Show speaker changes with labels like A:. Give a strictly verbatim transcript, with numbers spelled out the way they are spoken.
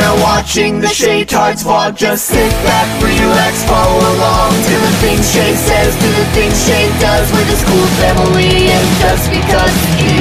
A: you're watching the ShayTards vlog. Just sit back, relax, follow along to the things Shay says, to the things Shay does. We're this cool family, and just because he